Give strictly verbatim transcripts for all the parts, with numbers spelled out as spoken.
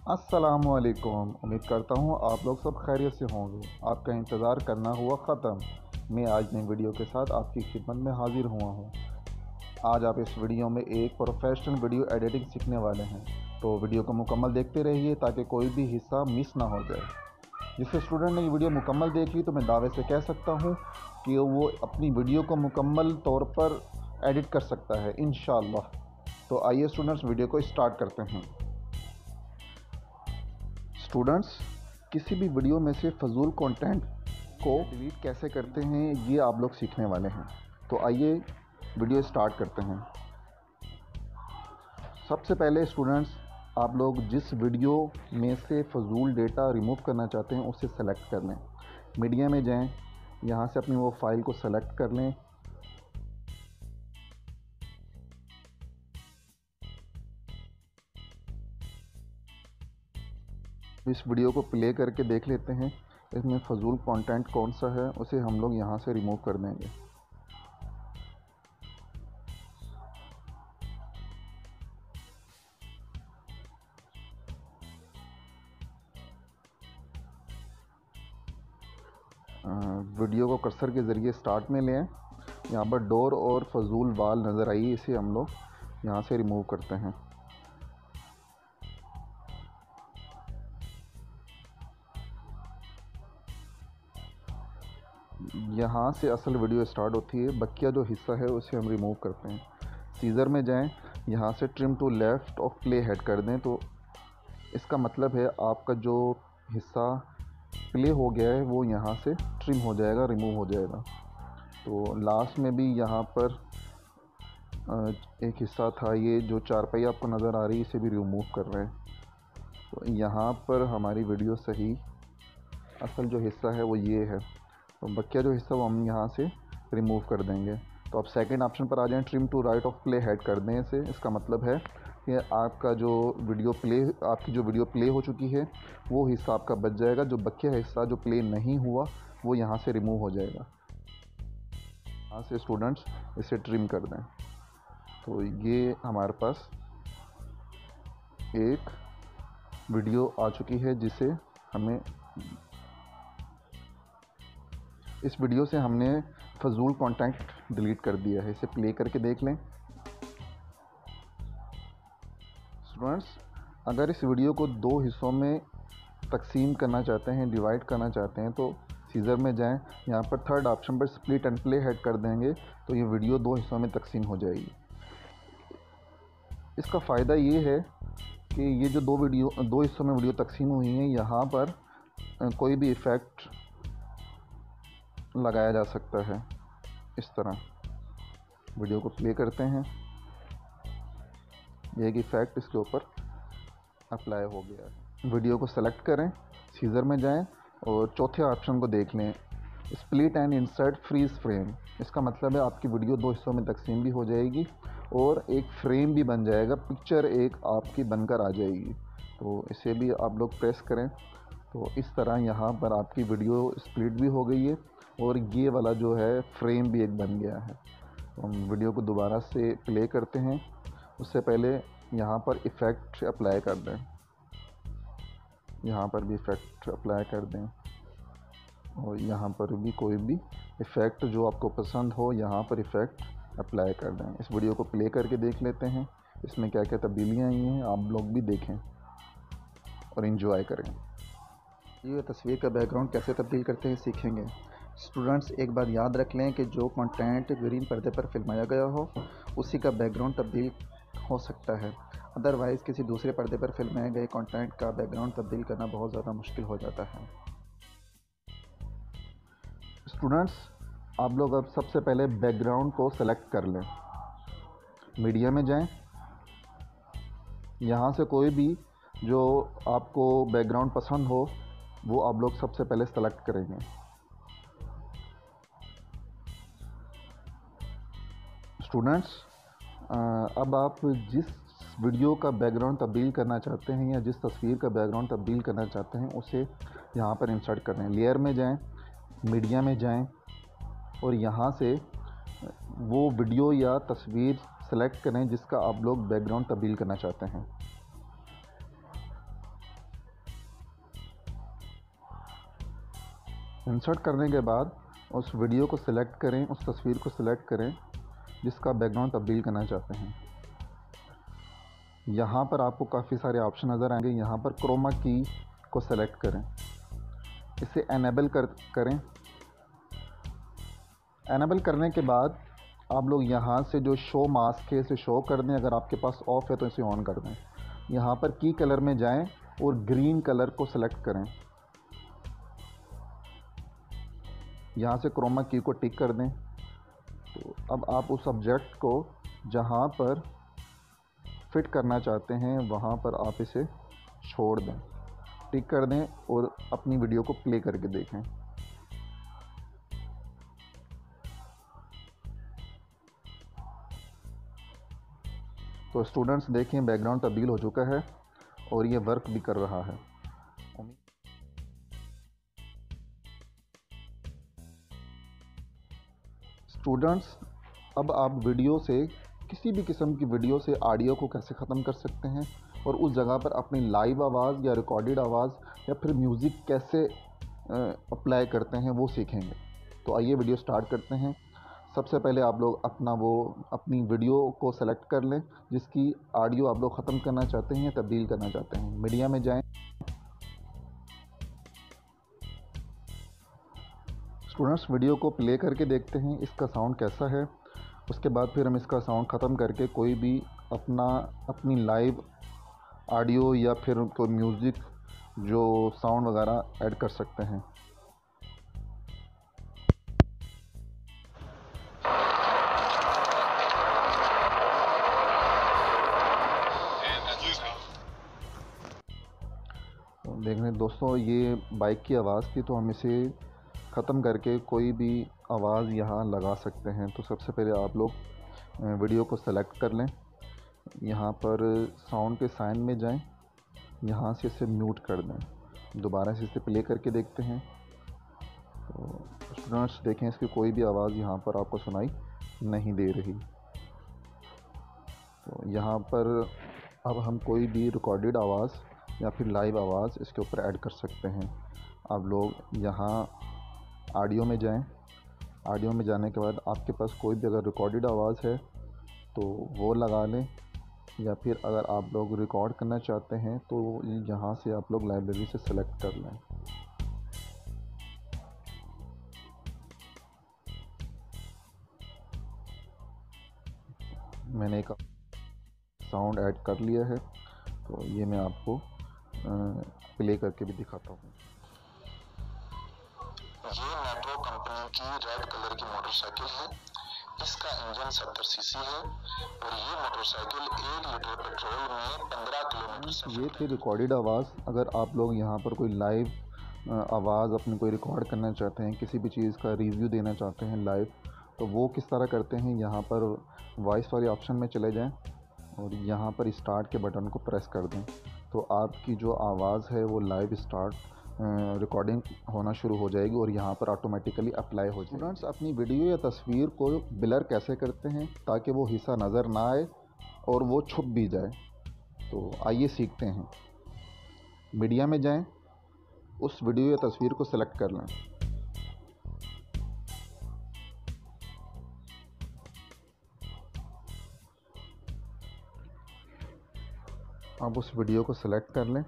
अस्सलामुअलैकुम। उम्मीद करता हूँ आप लोग सब खैरियत से होंगे। आपका इंतज़ार करना हुआ ख़त्म। मैं आज नई वीडियो के साथ आपकी खिदमत में हाज़िर हुआ हूँ। आज आप इस वीडियो में एक प्रोफेशनल वीडियो एडिटिंग सीखने वाले हैं, तो वीडियो को मुकम्मल देखते रहिए ताकि कोई भी हिस्सा मिस ना हो जाए। जिस स्टूडेंट ने ये वीडियो मुकम्मल देख ली तो मैं दावे से कह सकता हूँ कि वो अपनी वीडियो को मुकम्मल तौर पर एडिट कर सकता है इंशाअल्लाह। तो आइए स्टूडेंट्स, वीडियो को स्टार्ट करते हैं। स्टूडेंट्स, किसी भी वीडियो में से फजूल कंटेंट को डिलीट कैसे करते हैं ये आप लोग सीखने वाले हैं। तो आइए वीडियो स्टार्ट करते हैं। सबसे पहले स्टूडेंट्स, आप लोग जिस वीडियो में से फजूल डेटा रिमूव करना चाहते हैं उसे सेलेक्ट कर लें। मीडिया में जाएं, यहाँ से अपनी वो फाइल को सेलेक्ट कर लें। इस वीडियो को प्ले करके देख लेते हैं इसमें फजूल कंटेंट कौन सा है, उसे हम लोग यहाँ से रिमूव कर देंगे। वीडियो को कर्सर के ज़रिए स्टार्ट में लें। यहाँ पर डोर और फजूल वाल नज़र आई, इसे हम लोग यहाँ से रिमूव करते हैं। यहाँ से असल वीडियो स्टार्ट होती है। बकिया जो हिस्सा है उसे हम रिमूव करते हैं। सीज़र में जाएं, यहाँ से trim to left of playhead कर दें। तो इसका मतलब है आपका जो हिस्सा प्ले हो गया है वो यहाँ से ट्रिम हो जाएगा, रिमूव हो जाएगा। तो लास्ट में भी यहाँ पर एक हिस्सा था, ये जो चारपाई आपको नज़र आ रही है इसे भी रिमूव कर रहे हैं। तो यहाँ पर हमारी वीडियो सही असल जो हिस्सा है वो ये है। तो बकिया जो हिस्सा वो हम यहाँ से रिमूव कर देंगे। तो आप सेकंड ऑप्शन पर आ जाएं, trim to right of playhead कर दें इसे। इसका मतलब है कि आपका जो वीडियो प्ले आपकी जो वीडियो प्ले हो चुकी है वो हिस्सा आपका बच जाएगा। जो बकिया हिस्सा जो प्ले नहीं हुआ वो यहाँ से रिमूव हो जाएगा। यहाँ से स्टूडेंट्स इसे ट्रिम कर दें। तो ये हमारे पास एक वीडियो आ चुकी है जिसे हमें इस वीडियो से हमने फजूल कंटेंट डिलीट कर दिया है। इसे प्ले करके देख लें। स्टूडेंट्स, अगर इस वीडियो को दो हिस्सों में तकसीम करना चाहते हैं, डिवाइड करना चाहते हैं, तो सीज़र में जाएं, यहाँ पर थर्ड ऑप्शन पर स्प्लिट एंड प्ले हेड कर देंगे तो ये वीडियो दो हिस्सों में तकसीम हो जाएगी। इसका फ़ायदा ये है कि ये जो दो वीडियो दो हिस्सों में वीडियो तकसीम हुई हैं, यहाँ पर कोई भी इफ़ेक्ट लगाया जा सकता है। इस तरह वीडियो को प्ले करते हैं, ये एक इफ़ेक्ट इसके ऊपर अप्लाई हो गया है। वीडियो को सेलेक्ट करें, सीज़र में जाएं और चौथे ऑप्शन को देख लें, split and insert freeze frame. इसका मतलब है आपकी वीडियो दो हिस्सों में तकसीम भी हो जाएगी और एक फ्रेम भी बन जाएगा, पिक्चर एक आपकी बनकर आ जाएगी। तो इसे भी आप लोग प्रेस करें। तो इस तरह यहाँ पर आपकी वीडियो स्प्लिट भी हो गई है और ये वाला जो है फ्रेम भी एक बन गया है। तो हम वीडियो को दोबारा से प्ले करते हैं। उससे पहले यहाँ पर इफ़ेक्ट अप्लाई कर दें, यहाँ पर भी इफ़ेक्ट अप्लाई कर दें और यहाँ पर भी कोई भी इफ़ेक्ट जो आपको पसंद हो यहाँ पर इफ़ेक्ट अप्लाई कर दें। इस वीडियो को प्ले करके देख लेते हैं इसमें क्या क्या तब्दीलियाँ आई हैं, आप लोग भी देखें और इन्जॉय करें। ये तस्वीर का बैकग्राउंड कैसे तब्दील करते हैं सीखेंगे। स्टूडेंट्स, एक बात याद रख लें कि जो कंटेंट ग्रीन पर्दे पर फिल्माया गया हो उसी का बैकग्राउंड तब्दील हो सकता है। अदरवाइज़ किसी दूसरे पर्दे पर फिल्माए गए कंटेंट का बैकग्राउंड तब्दील करना बहुत ज़्यादा मुश्किल हो जाता है। स्टूडेंट्स, आप लोग अब सबसे पहले बैकग्राउंड को सेलेक्ट कर लें। मीडिया में जाएं, यहाँ से कोई भी जो आपको बैकग्राउंड पसंद हो वो आप लोग सबसे पहले सेलेक्ट करेंगे। स्टूडेंट्स, अब आप जिस वीडियो का बैकग्राउंड तब्दील करना चाहते हैं या जिस तस्वीर का बैकग्राउंड तब्दील करना चाहते हैं उसे यहाँ पर इंसर्ट करें। लेयर में जाएं, मीडिया में जाएं और यहाँ से वो वीडियो या तस्वीर सेलेक्ट करें जिसका आप लोग बैकग्राउंड तब्दील करना चाहते हैं। इंसर्ट करने के बाद उस वीडियो को सिलेक्ट करें, उस तस्वीर को सिलेक्ट करें जिसका बैकग्राउंड तब्दील करना चाहते हैं। यहाँ पर आपको काफ़ी सारे ऑप्शन नज़र आएंगे। यहाँ पर क्रोमा की को सिलेक्ट करें, इसे एनेबल कर करें। एनेबल करने के बाद आप लोग यहाँ से जो शो मास्क है इसे शो कर दें। अगर आपके पास ऑफ है तो इसे ऑन कर दें। यहाँ पर की कलर में जाएं और ग्रीन कलर को सिलेक्ट करें। यहाँ से क्रोमा की को टिक कर दें। तो अब आप उस ऑब्जेक्ट को जहाँ पर फिट करना चाहते हैं वहाँ पर आप इसे छोड़ दें, टिक कर दें और अपनी वीडियो को प्ले करके देखें। तो स्टूडेंट्स देखें, बैकग्राउंड तब्दील हो चुका है और ये वर्क भी कर रहा है। स्टूडेंट्स, अब आप वीडियो से, किसी भी किस्म की वीडियो से ऑडियो को कैसे ख़त्म कर सकते हैं और उस जगह पर अपनी लाइव आवाज़ या रिकॉर्डेड आवाज़ या फिर म्यूज़िक कैसे अप्लाई करते हैं वो सीखेंगे। तो आइए वीडियो स्टार्ट करते हैं। सबसे पहले आप लोग अपना वो अपनी वीडियो को सेलेक्ट कर लें जिसकी ऑडियो आप लोग ख़त्म करना चाहते हैं या तब्दील करना चाहते हैं। मीडिया में जाएं। स्टूडेंट्स, वीडियो को प्ले करके देखते हैं इसका साउंड कैसा है। उसके बाद फिर हम इसका साउंड ख़त्म करके कोई भी अपना अपनी लाइव ऑडियो या फिर कोई म्यूज़िक जो साउंड वगैरह ऐड कर सकते हैं। देख रहे हैं दोस्तों, ये बाइक की आवाज़ थी, तो हम इसे ख़त्म करके कोई भी आवाज़ यहाँ लगा सकते हैं। तो सबसे पहले आप लोग वीडियो को सेलेक्ट कर लें, यहाँ पर साउंड के साइन में जाएं, यहाँ से इसे म्यूट कर दें। दोबारा से इसे प्ले करके देखते हैं। तो स्टूडेंट्स देखें, इसकी कोई भी आवाज़ यहाँ पर आपको सुनाई नहीं दे रही। तो यहाँ पर अब हम कोई भी रिकॉर्डेड आवाज़ या फिर लाइव आवाज़ इसके ऊपर ऐड कर सकते हैं। आप लोग यहाँ ऑडियो में जाएं। ऑडियो में जाने के बाद आपके पास कोई भी अगर रिकॉर्डेड आवाज़ है तो वो लगा लें, या फिर अगर आप लोग रिकॉर्ड करना चाहते हैं तो यहाँ से आप लोग लाइब्रेरी से सेलेक्ट कर लें। मैंने एक साउंड ऐड कर लिया है, तो ये मैं आपको प्ले करके भी दिखाता हूँ। ये मेट्रो कंपनी की रेड कलर की मोटरसाइकिल है। इसका इंजन सत्तर सीसी है और ये मोटरसाइकिल एक लीटर पेट्रोल में पंद्रह किलोमीटर। ये थी रिकॉर्डेड आवाज़। अगर आप लोग यहाँ पर कोई लाइव आवाज़ अपनी कोई रिकॉर्ड करना चाहते हैं, किसी भी चीज़ का रिव्यू देना चाहते हैं लाइव, तो वो किस तरह करते हैं, यहाँ पर वॉइस वाले ऑप्शन में चले जाएं और यहाँ पर स्टार्ट के बटन को प्रेस कर दें। तो आपकी जो आवाज़ है वो लाइव स्टार्ट रिकॉर्डिंग होना शुरू हो जाएगी और यहाँ पर ऑटोमेटिकली अप्लाई हो जाएगी। स्टूडेंट्स, अपनी वीडियो या तस्वीर को ब्लर कैसे करते हैं ताकि वो हिस्सा नज़र ना आए और वो छुप भी जाए, तो आइए सीखते हैं। मीडिया में जाएं, उस वीडियो या तस्वीर को सेलेक्ट कर लें। अब उस वीडियो को सेलेक्ट कर लें।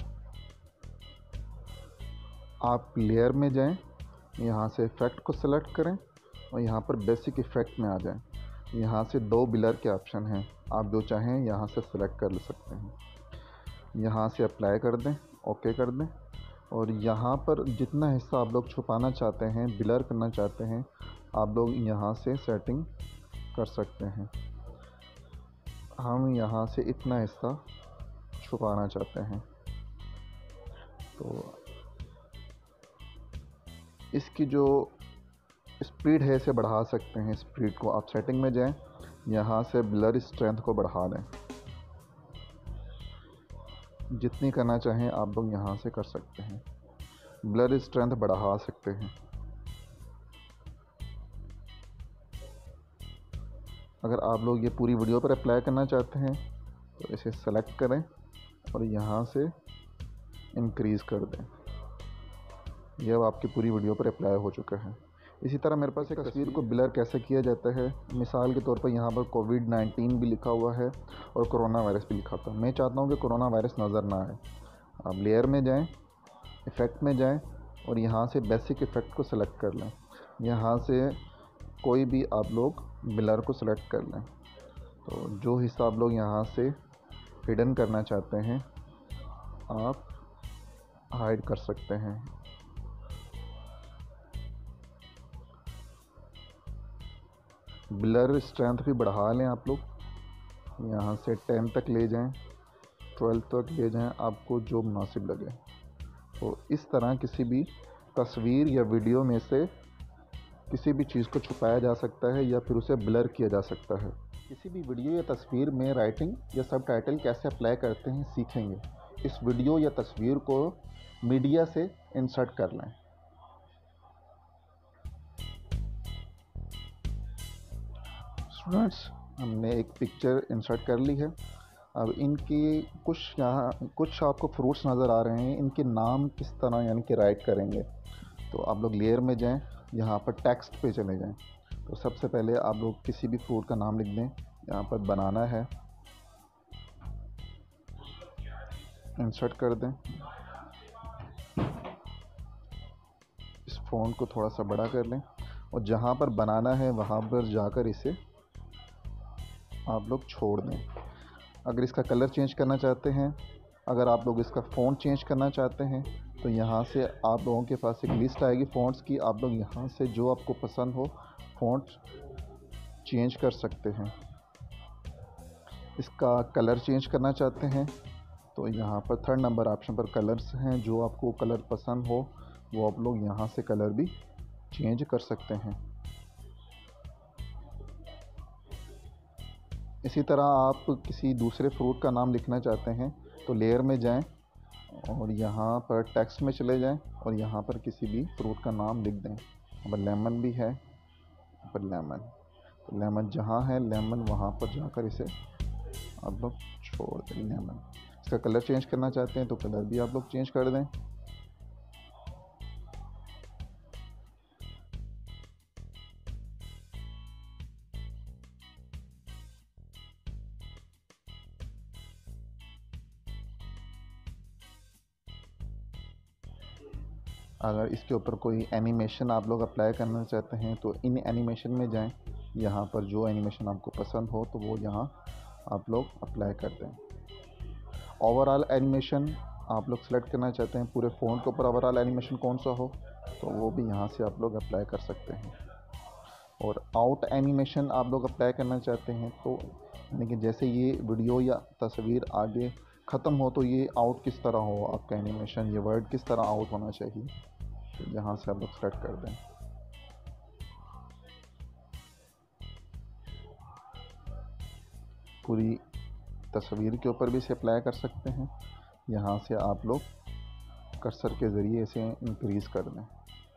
आप लेयर में जाएं, यहाँ से इफ़ेक्ट को सेलेक्ट करें और यहाँ पर बेसिक इफ़ेक्ट में आ जाएं। यहाँ से दो ब्लर के ऑप्शन हैं, आप जो चाहें यहाँ से सेलेक्ट कर ले सकते हैं। यहाँ से अप्लाई कर दें, ओके कर दें और यहाँ पर जितना हिस्सा आप लोग छुपाना चाहते हैं, ब्लर करना चाहते हैं, आप लोग यहाँ से सेटिंग कर सकते हैं। हम यहाँ से इतना हिस्सा छुपाना चाहते हैं, तो इसकी जो स्पीड है इसे बढ़ा सकते हैं। स्पीड को आप सेटिंग में जाएं, यहाँ से ब्लर स्ट्रेंथ को बढ़ा दें। जितनी करना चाहें आप लोग यहाँ से कर सकते हैं, ब्लर स्ट्रेंथ बढ़ा सकते हैं। अगर आप लोग ये पूरी वीडियो पर अप्लाई करना चाहते हैं तो इसे सेलेक्ट करें और यहाँ से इंक्रीज़ कर दें। ये अब आपकी पूरी वीडियो पर अप्लाई हो चुका है। इसी तरह मेरे पास एक तस्वीर को ब्लर कैसे किया जाता है, मिसाल के तौर पर यहाँ पर कोविड नाइन्टीन भी लिखा हुआ है और कोरोना वायरस भी लिखा था। मैं चाहता हूँ कि कोरोना वायरस नज़र ना आए। आप लेयर में जाएं, इफ़ेक्ट में जाएं और यहाँ से बेसिक इफ़ेक्ट को सिलेक्ट कर लें। यहाँ से कोई भी आप लोग ब्लर को सिलेक्ट कर लें। तो जो हिस्सा आप लोग यहाँ से हिडन करना चाहते हैं आप हाइड कर सकते हैं। ब्लर स्ट्रेंथ भी बढ़ा लें आप लोग, यहाँ से टेन तक ले जाएं, ट्वेल्व तक ले जाएं, आपको जो मुनासिब लगे। तो इस तरह किसी भी तस्वीर या वीडियो में से किसी भी चीज़ को छुपाया जा सकता है या फिर उसे ब्लर किया जा सकता है। किसी भी वीडियो या तस्वीर में राइटिंग या सब टाइटल कैसे अप्लाई करते हैं सीखेंगे। इस वीडियो या तस्वीर को मीडिया से इंसर्ट कर लें। स्टूडेंट्स, हमने एक पिक्चर इंसर्ट कर ली है। अब इनकी कुछ यहाँ कुछ आपको फ्रूट्स नज़र आ रहे हैं, इनके नाम किस तरह यानी कि राइट करेंगे। तो आप लोग लेयर में जाएं, यहाँ पर टेक्स्ट पे चले जाएं। तो सबसे पहले आप लोग किसी भी फ्रूट का नाम लिख दें। यहाँ पर बनाना है, इंसर्ट कर दें। इस फ़ॉन्ट को थोड़ा सा बड़ा कर लें और जहाँ पर बनाना है वहाँ पर जाकर इसे आप लोग छोड़ दें। अगर इसका कलर चेंज करना चाहते हैं, अगर आप लोग इसका फ़ॉन्ट चेंज करना चाहते हैं तो यहाँ से आप लोगों के पास एक लिस्ट आएगी फ़ॉन्ट्स की। आप लोग यहाँ से जो आपको पसंद हो फ़ॉन्ट चेंज कर सकते हैं। इसका कलर चेंज करना चाहते हैं तो यहाँ पर थर्ड नंबर ऑप्शन पर कलर्स हैं, जो आपको कलर पसंद हो वो आप लोग यहाँ से कलर भी चेंज कर सकते हैं। इसी तरह आप किसी दूसरे फ्रूट का नाम लिखना चाहते हैं तो लेयर में जाएं और यहाँ पर टेक्स्ट में चले जाएं और यहाँ पर किसी भी फ्रूट का नाम लिख दें। अब लेमन भी है, पर लेमन तो लेमन जहाँ है लेमन वहाँ पर जाकर इसे आप लोग छोड़ दें लेमन। इसका कलर चेंज करना चाहते हैं तो कलर भी आप लोग चेंज कर दें। अगर इसके ऊपर कोई एनिमेशन आप लोग अप्लाई करना चाहते हैं तो इन एनिमेशन में जाएं। यहाँ पर जो एनिमेशन आपको पसंद हो तो वो यहाँ आप लोग अप्लाई कर दें। ओवरऑल एनिमेशन आप लोग सेलेक्ट करना चाहते हैं, पूरे फ़ॉन्ट के ऊपर ओवरऑल एनिमेशन कौन सा हो तो वो भी यहाँ से आप लोग अप्लाई कर सकते हैं। और आउट एनिमेशन आप लोग अप्लाई करना चाहते हैं तो यानी कि जैसे ये वीडियो या तस्वीर आगे ख़त्म हो तो ये आउट किस तरह हो, आपका एनिमेशन ये वर्ड किस तरह आउट होना चाहिए, तो यहाँ से आप लोग सेलेक्ट कर दें। पूरी तस्वीर के ऊपर भी इसे अप्लाई कर सकते हैं। यहाँ से आप लोग कर्सर के ज़रिए इसे इंक्रीज़ कर दें।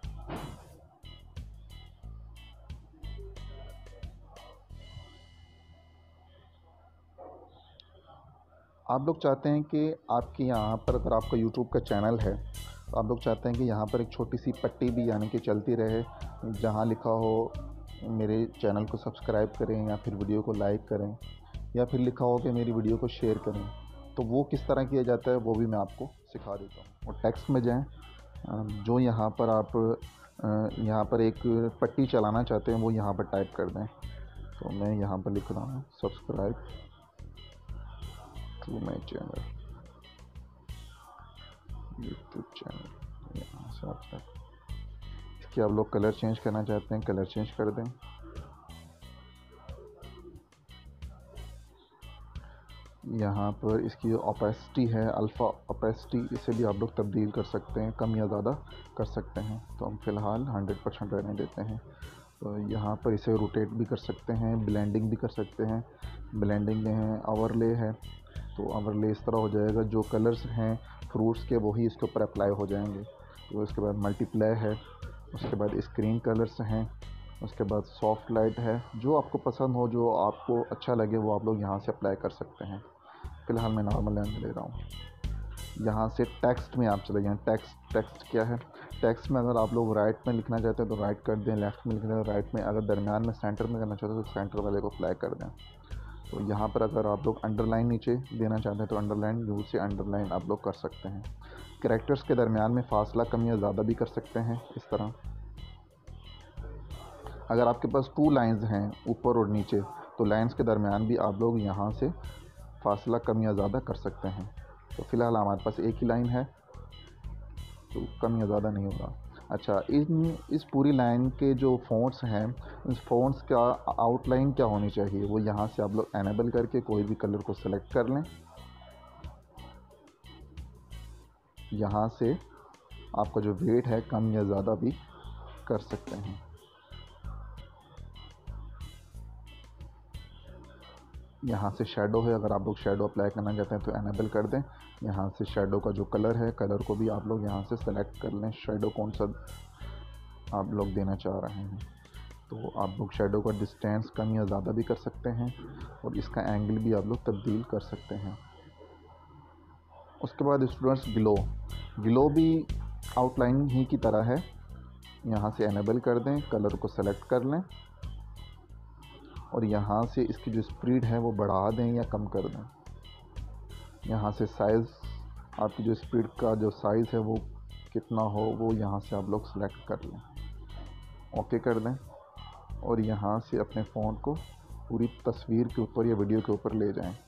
आप लोग चाहते हैं कि आपके यहाँ पर अगर आपका यूट्यूब का चैनल है तो आप लोग चाहते हैं कि यहाँ पर एक छोटी सी पट्टी भी यानी कि चलती रहे, जहाँ लिखा हो मेरे चैनल को सब्सक्राइब करें या फिर वीडियो को लाइक करें या फिर लिखा हो कि मेरी वीडियो को शेयर करें। तो वो किस तरह किया जाता है वो भी मैं आपको सिखा देता हूँ। और टेक्स्ट में जाएं, जो यहाँ पर आप यहाँ पर एक पट्टी चलाना चाहते हैं वो यहाँ पर टाइप कर दें। तो मैं यहाँ पर लिख रहा हूँ subscribe to my channel, YouTube channel. यहाँ से आप इसके आप लोग कलर चेंज करना चाहते हैं कलर चेंज कर दें। यहाँ पर इसकी ओपेसिटी है अल्फ़ा ओपेसिटी, इसे भी आप लोग तब्दील कर सकते हैं, कम या ज़्यादा कर सकते हैं। तो हम फ़िलहाल हंड्रेड परसेंट रहने देते हैं। तो यहाँ पर इसे रोटेट भी कर सकते हैं, ब्लेंडिंग भी कर सकते हैं। ब्लेंडिंग में है ओवरले है, तो ओवरले इस तरह हो जाएगा जो कलर्स हैं फ्रूट्स के वही इसके ऊपर अप्लाई हो जाएंगे। तो उसके बाद मल्टीप्लाई है, उसके बाद स्क्रीन कलर्स हैं, उसके बाद सॉफ्ट लाइट है। जो आपको पसंद हो, जो आपको अच्छा लगे वो आप लोग यहाँ से अप्लाई कर सकते हैं। फ़िलहाल मैं नॉर्मल लाइन ले रहा हूँ। यहाँ से टेक्स्ट में आप चले जाएँ। टेक्स्ट टेक्स्ट क्या है? टेक्स्ट में अगर आप लोग राइट में लिखना चाहते हैं तो राइट कर दें, लेफ़्ट में लिखना है तो राइट में, अगर दरमियान में सेंटर में करना चाहते हैं तो सेंटर वाले को फ्लैग कर दें। तो यहाँ पर अगर आप लोग अंडरलाइन नीचे देना चाहते हैं तो अंडरलाइन यूज से अंडरलाइन आप लोग कर सकते हैं। कैरेक्टर्स के दरमियान में फासला कम या ज़्यादा भी कर सकते हैं इस तरह। अगर आपके पास टू लाइंस हैं ऊपर और नीचे तो लाइंस के दरमियान भी आप लोग यहाँ से फासला कम या ज़्यादा कर सकते हैं। तो फ़िलहाल हमारे पास एक ही लाइन है तो कम या ज़्यादा नहीं होगा। अच्छा, इन इस पूरी लाइन के जो फ़ॉन्ट्स हैं, इस फ़ॉन्ट्स का आउटलाइन क्या होनी चाहिए वो यहाँ से आप लोग एनेबल करके कोई भी कलर को सिलेक्ट कर लें। यहाँ से आपका जो वेट है कम या ज़्यादा भी कर सकते हैं। यहाँ से शेडो है, अगर आप लोग शेडो अप्लाई करना चाहते हैं तो एनेबल कर दें। यहाँ से शेडो का जो कलर है, कलर को भी आप लोग यहाँ से सेलेक्ट कर लें, शेडो कौन सा आप लोग देना चाह रहे हैं। तो आप लोग शेडो का डिस्टेंस कम या ज़्यादा भी कर सकते हैं और इसका एंगल भी आप लोग तब्दील कर सकते हैं। उसके बाद स्टूडेंट्स ग्लो ग्लो भी आउटलाइन ही की तरह है। यहाँ से एनेबल कर दें, कलर को सेलेक्ट कर लें और यहाँ से इसकी जो स्पीड है वो बढ़ा दें या कम कर दें। यहाँ से साइज़, आपकी जो स्पीड का जो साइज़ है वो कितना हो वो यहाँ से आप लोग सेलेक्ट कर लें, ओके कर दें और यहाँ से अपने फ़ोन को पूरी तस्वीर के ऊपर या वीडियो के ऊपर ले जाएं।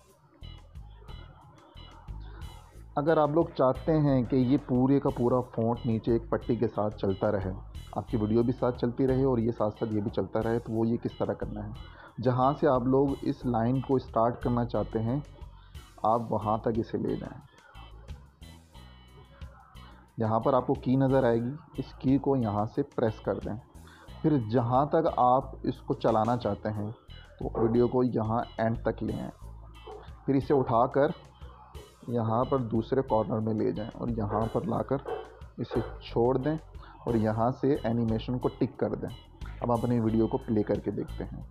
अगर आप लोग चाहते हैं कि ये पूरे का पूरा फ़ॉन्ट नीचे एक पट्टी के साथ चलता रहे, आपकी वीडियो भी साथ चलती रहे और ये साथ साथ ये भी चलता रहे, तो वो ये किस तरह करना है। जहाँ से आप लोग इस लाइन को स्टार्ट करना चाहते हैं आप वहाँ तक इसे ले जाएं। यहाँ पर आपको की नज़र आएगी, इस की को यहाँ से प्रेस कर दें। फिर जहाँ तक आप इसको चलाना चाहते हैं तो वीडियो को यहाँ एंड तक ले आएँ। फिर इसे उठाकर यहाँ पर दूसरे कॉर्नर में ले जाएं और यहाँ पर लाकर इसे छोड़ दें और यहाँ से एनिमेशन को टिक कर दें। अब अपनी वीडियो को प्ले करके देखते हैं।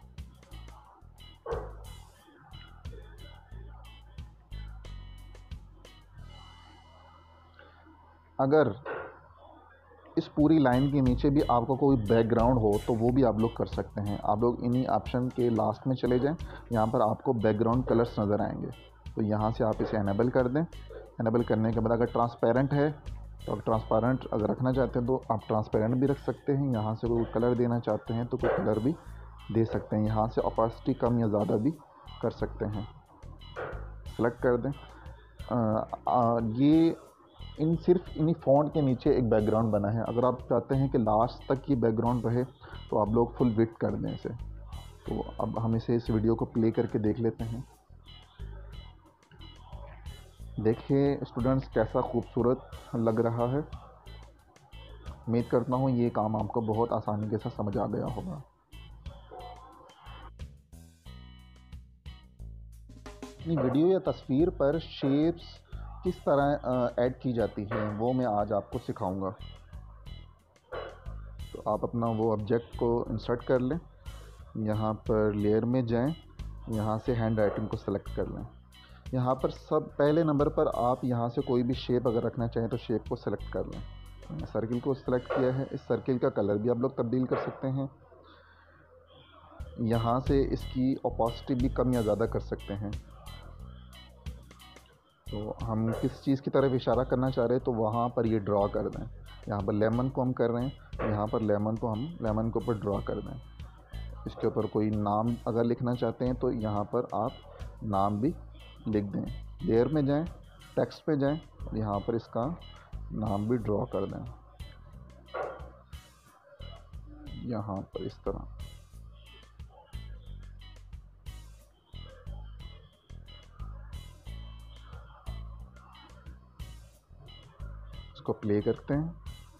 अगर इस पूरी लाइन के नीचे भी आपको कोई बैकग्राउंड हो तो वो भी आप लोग कर सकते हैं। आप लोग इन्हीं ऑप्शन के लास्ट में चले जाएं, यहाँ पर आपको बैकग्राउंड कलर्स नज़र आएंगे तो यहाँ से आप इसे एनेबल कर दें। एनेबल करने के बाद अगर ट्रांसपेरेंट है तो आप ट्रांसपेरेंट अगर रखना चाहते हैं तो आप ट्रांसपेरेंट भी रख सकते हैं। यहाँ से कोई कलर देना चाहते हैं तो कोई कलर भी दे सकते हैं। यहाँ से ओपेसिटी कम या ज़्यादा भी कर सकते हैं, सेलेक्ट कर दें। आ, आ, ये इन सिर्फ इन्हीं फ़ॉन्ट के नीचे एक बैकग्राउंड बना है। अगर आप चाहते हैं कि लास्ट तक ये बैकग्राउंड रहे तो आप लोग फुल विड्थ कर दें इसे। तो अब हम इसे इस वीडियो को प्ले करके देख लेते हैं। देखिए स्टूडेंट्स कैसा खूबसूरत लग रहा है। उम्मीद करता हूँ ये काम आपको बहुत आसानी के साथ समझ आ गया होगा। अपनी वीडियो या तस्वीर पर शेप्स किस तरह ऐड की जाती हैं वो मैं आज आपको सिखाऊंगा। तो आप अपना वो ऑब्जेक्ट को इंसर्ट कर लें, यहाँ पर लेयर में जाएं, यहाँ से हैंड राइटिंग को सेलेक्ट कर लें। यहाँ पर सब पहले नंबर पर आप यहाँ से कोई भी शेप अगर रखना चाहें तो शेप को सेलेक्ट कर लें। सर्किल को सेलेक्ट किया है, इस सर्किल का कलर भी आप लोग तब्दील कर सकते हैं। यहाँ से इसकी ओपेसिटी भी कम या ज़्यादा कर सकते हैं। तो हम किस चीज़ की तरफ इशारा करना चाह रहे हैं तो वहाँ पर ये ड्रॉ कर दें। यहाँ पर लेमन को हम कर रहे हैं, यहाँ पर लेमन को हम लेमन के ऊपर ड्रॉ कर दें। इसके ऊपर कोई नाम अगर लिखना चाहते हैं तो यहाँ पर आप नाम भी लिख दें। लेयर में जाएं, टेक्स्ट पे जाएं और यहाँ पर इसका नाम भी ड्रॉ कर दें, यहाँ पर इस तरह। इसको प्ले करते हैं।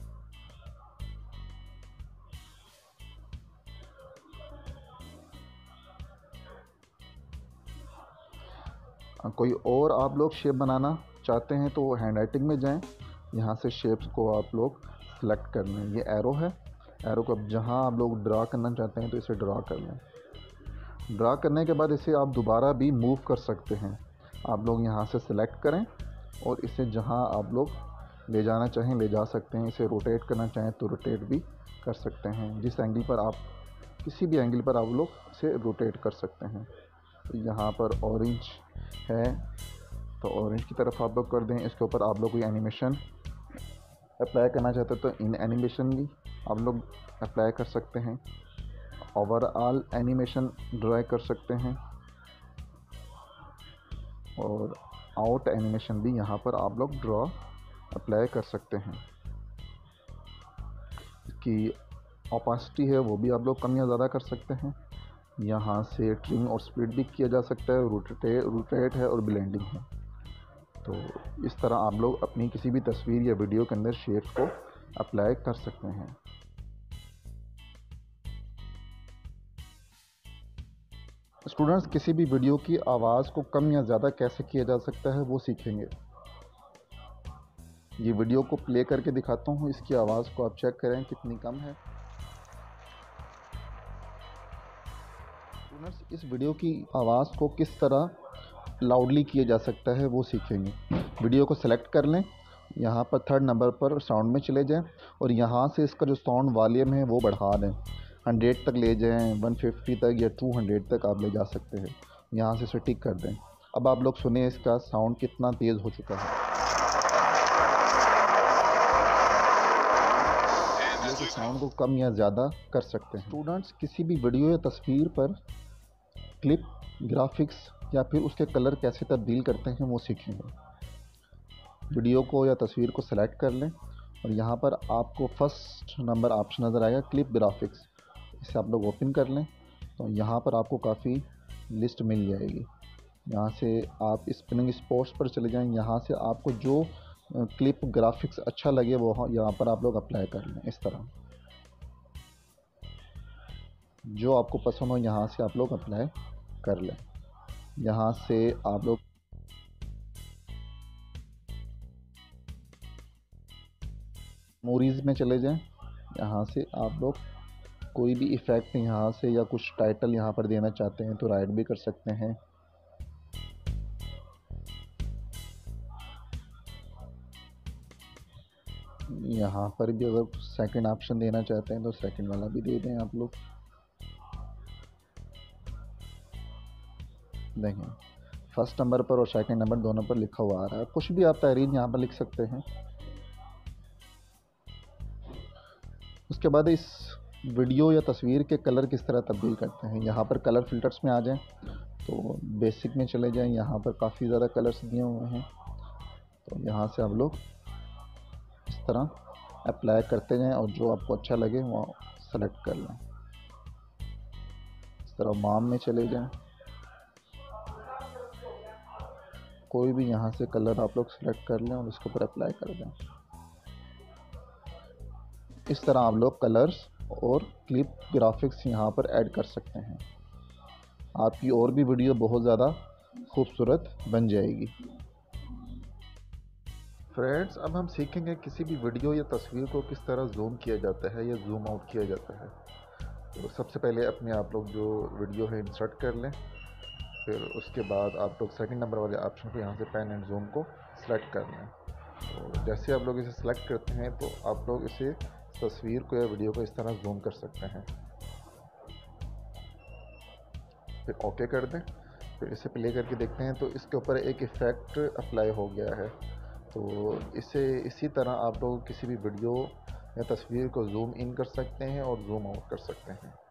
कोई और आप लोग शेप बनाना चाहते हैं तो हैंड राइटिंग में जाएं, यहाँ से शेप्स को आप लोग सेलेक्ट कर लें। ये एरो है, एरो को अब जहाँ आप लोग ड्रा करना चाहते हैं तो इसे ड्रा कर लें। ड्रा करने के बाद इसे आप दोबारा भी मूव कर सकते हैं। आप लोग यहाँ से सेलेक्ट करें और इसे जहाँ आप लोग ले जाना चाहें ले जा सकते हैं, इसे रोटेट करना चाहें तो रोटेट भी कर सकते हैं। जिस एंगल पर आप किसी भी एंगल पर आप लोग इसे रोटेट कर सकते हैं। तो यहाँ पर ऑरेंज है तो ऑरेंज की तरफ आप लोग कर दें। इसके ऊपर आप लोग कोई एनिमेशन अप्लाई करना चाहते हैं तो इन एनिमेशन भी आप लोग अप्लाई कर सकते हैं। ओवरऑल एनिमेशन ड्रा कर सकते हैं और आउट एनिमेशन भी यहाँ पर आप लोग ड्रा अप्लाई कर सकते हैं। इसकी ओपेसिटी है वो भी आप लोग कम या ज़्यादा कर सकते हैं। यहाँ से ट्रिम और स्प्लिट भी किया जा सकता है। रोटेट रोटेट है और ब्लेंडिंग है। तो इस तरह आप लोग अपनी किसी भी तस्वीर या वीडियो के अंदर शेप्स को अप्लाई कर सकते हैं। स्टूडेंट्स, किसी भी वीडियो की आवाज़ को कम या ज़्यादा कैसे किया जा सकता है वो सीखेंगे। ये वीडियो को प्ले करके दिखाता हूँ, इसकी आवाज़ को आप चेक करें कितनी कम है। स्टूडेंट्स, इस वीडियो की आवाज़ को किस तरह लाउडली किया जा सकता है वो सीखेंगे। वीडियो को सेलेक्ट कर लें, यहाँ पर थर्ड नंबर पर साउंड में चले जाएं और यहाँ से इसका जो साउंड वॉल्यूम है वो बढ़ा दें। हंड्रेड तक ले जाएं, वन फिफ्टी तक या टू हंड्रेड तक आप ले जा सकते हैं। यहाँ से इसे टिक कर दें। अब आप लोग सुने इसका साउंड कितना तेज़ हो चुका है। ये साउंड को कम या ज़्यादा कर सकते हैं। स्टूडेंट्स, किसी भी वीडियो या तस्वीर पर क्लिप, ग्राफिक्स या फिर उसके कलर कैसे तब्दील करते हैं वो सीखेंगे। वीडियो को या तस्वीर को सेलेक्ट कर लें और यहाँ पर आपको फर्स्ट नंबर ऑप्शन नज़र आएगा क्लिप ग्राफिक्स। इसे आप लोग ओपन कर लें तो यहाँ पर आपको काफ़ी लिस्ट मिल जाएगी। यहाँ से आप स्पिनिंग स्पॉट्स पर चले जाएं। यहाँ से आपको जो क्लिप ग्राफिक्स अच्छा लगे वो यहाँ पर आप लोग अप्लाई कर लें। इस तरह जो आपको पसंद हो यहाँ से आप लोग अप्लाई कर लें। यहाँ से आप लोग मूवीज़ में चले जाएं। यहाँ से आप लोग कोई भी इफ़ेक्ट यहाँ से या कुछ टाइटल यहाँ पर देना चाहते हैं तो राइट भी कर सकते हैं। यहाँ पर भी अगर सेकंड ऑप्शन देना चाहते हैं तो सेकंड वाला भी दे दें आप लोग। देखें, फर्स्ट नंबर पर और सेकंड नंबर दोनों पर लिखा हुआ आ रहा है। कुछ भी आप तहरीर यहाँ पर लिख सकते हैं। उसके बाद इस वीडियो या तस्वीर के कलर किस तरह तब्दील करते हैं। यहाँ पर कलर फिल्टर्स में आ जाएं तो बेसिक में चले जाएं। यहाँ पर काफ़ी ज़्यादा कलर्स दिए हुए हैं तो यहाँ से आप लोग इस तरह अप्लाई करते जाएं और जो आपको अच्छा लगे वो सेलेक्ट कर लें। इस तरह माम में चले जाएं, कोई भी यहाँ से कलर आप लोग सेलेक्ट कर लें और इसके ऊपर अप्लाई कर दें। इस तरह आप लोग कलर्स और क्लिप ग्राफिक्स यहाँ पर ऐड कर सकते हैं। आपकी और भी वीडियो बहुत ज़्यादा खूबसूरत बन जाएगी। फ्रेंड्स, अब हम सीखेंगे किसी भी वीडियो या तस्वीर को किस तरह जूम किया जाता है या जूम आउट किया जाता है। तो सबसे पहले अपने आप लोग जो वीडियो है इंसर्ट कर लें। फिर उसके बाद आप लोग सेकंड नंबर वाले ऑप्शन को यहाँ से पैन एंड जूम को सिलेक्ट कर लें। तो जैसे आप लोग इसे सिलेक्ट करते हैं तो आप लोग इसे तस्वीर को या वीडियो को इस तरह जूम कर सकते हैं। फिर ओके कर दें। फिर इसे प्ले करके देखते हैं तो इसके ऊपर एक इफ़ेक्ट अप्लाई हो गया है। तो इसे इसी तरह आप लोग किसी भी वीडियो या तस्वीर को जूम इन कर सकते हैं और जूम आउट कर सकते हैं।